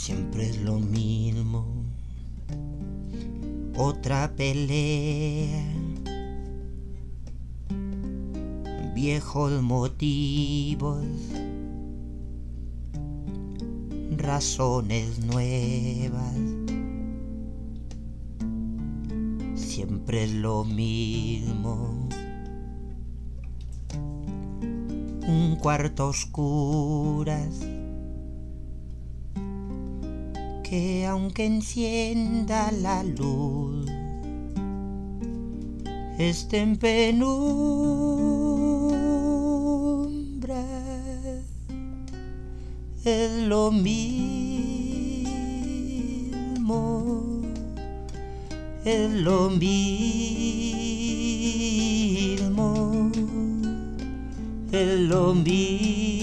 Siempre es lo mismo, otra pelea, viejos motivos, razones nuevas. Siempre es lo mismo, un cuarto a oscuras, que aunque encienda la luz, esté en penumbra. Es lo mismo, es lo mismo, es lo mismo.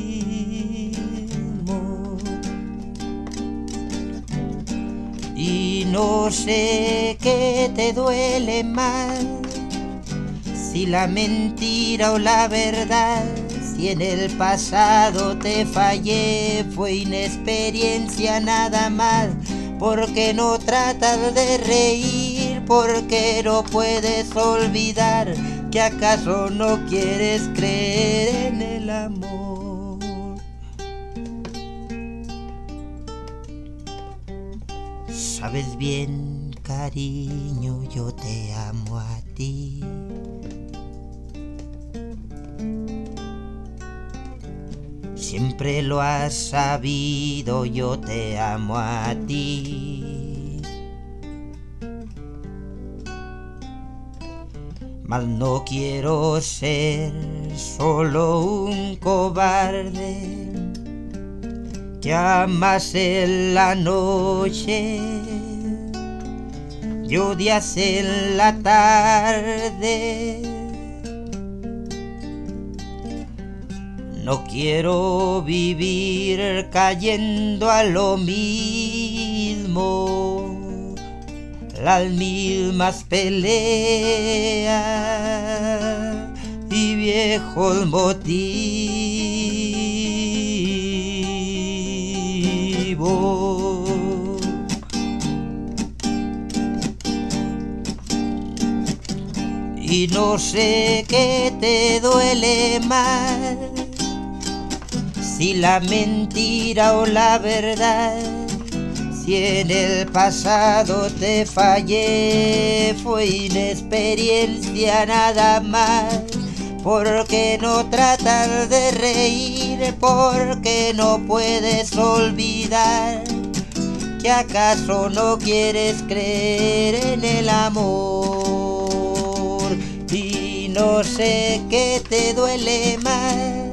Y no sé qué te duele más, si la mentira o la verdad. Si en el pasado te fallé, fue inexperiencia nada más. Porque no tratas de reír, porque no puedes olvidar, que acaso no quieres creer en el amor. Sabes bien, cariño, yo te amo a ti. Siempre lo has sabido, yo te amo a ti. Mas no quiero ser solo un cobarde que amas en la noche y odias en la tarde. No quiero vivir cayendo a lo mismo, las mismas peleas y viejos motivos. Y no sé qué te duele más, si la mentira o la verdad. Si en el pasado te fallé, fue inexperiencia nada más. Porque no tratas de reír, porque no puedes olvidar, que acaso no quieres creer en el amor. Y no sé qué te duele más,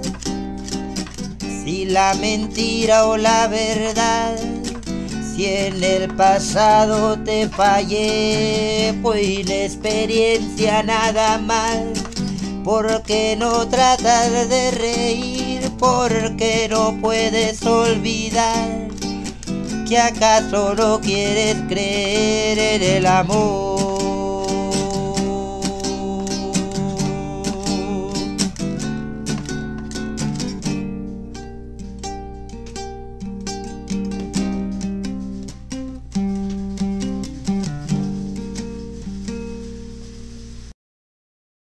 si la mentira o la verdad. Si en el pasado te fallé, fue inexperiencia nada más. Porque no tratas de reír, porque no puedes olvidar, que acaso no quieres creer en el amor.